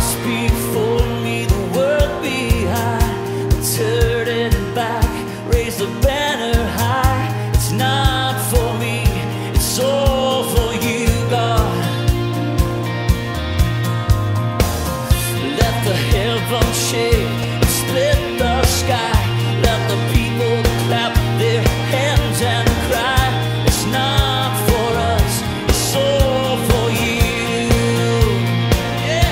before me, the world behind. Turn it back, raise the banner high. It's not for me, it's all for you, God. Let the heavens shake and split the sky. Let the people clap their hands and cry. It's not for us, it's all for you. Yeah.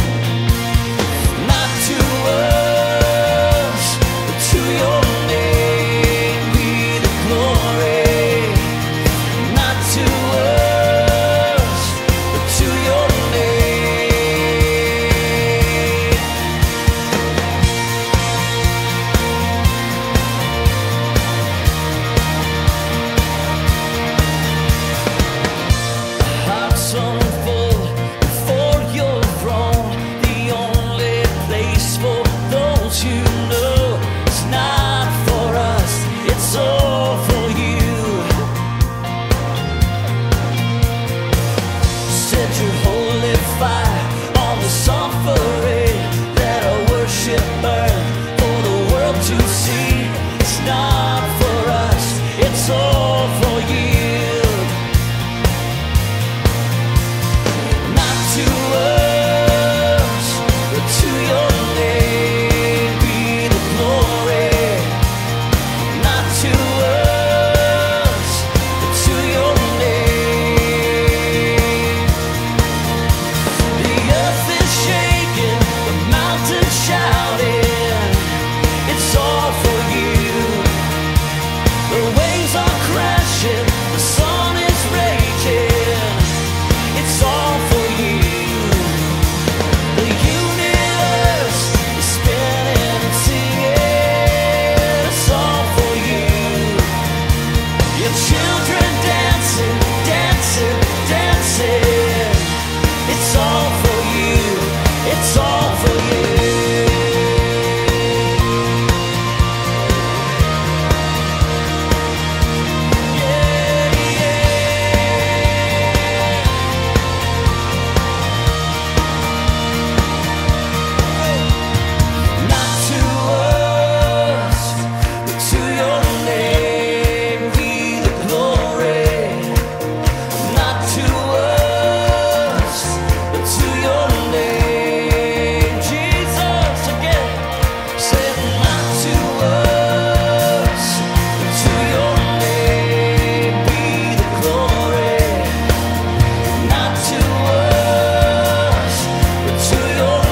Not to us, but to your name be the glory. Not to us, but to your name. Hearts unfold before your throne, the only place for those who know. It's not for us, it's all for you. Set your holy fire on the suffering. Let our worship burn for the world to see. It's not for us, it's all for you. Not to us, but to your name be the glory. Not to us, but to your name. The earth is shaking, the mountains shouting. It's all for you. The waves are crashing, the sun is raging. It's all for you. The universe is spinning and singing. It's all for you. Your children dancing, dancing, dancing. It's all for you. It's all for you. Yeah, yeah. Not to us, but to your name be the glory. Not to us, but to your name, Jesus. Again, say not to us, but to your name be the glory. Not to us, but to your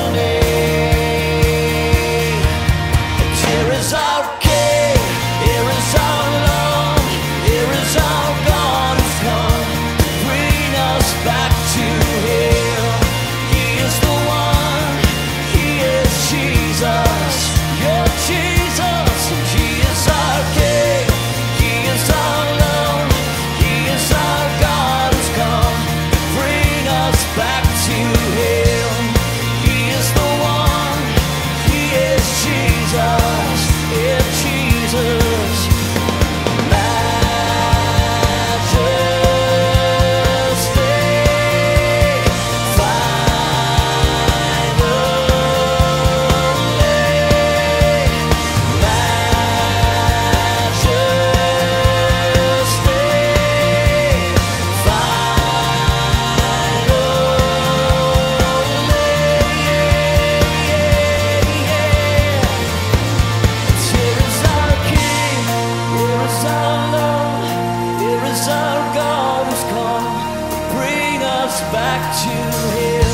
name. Here is our King, here is our Lord, here is our God who's come to bring us back to Him. He is the one, He is Jesus, your Jesus. He is our King, He is our Lord, He is our God who's come to bring us back to Him. He is the one, He is Jesus, yeah, Jesus. Majesty, Here is our King, here is our Lord, here is our God who's come to bring us back to Him.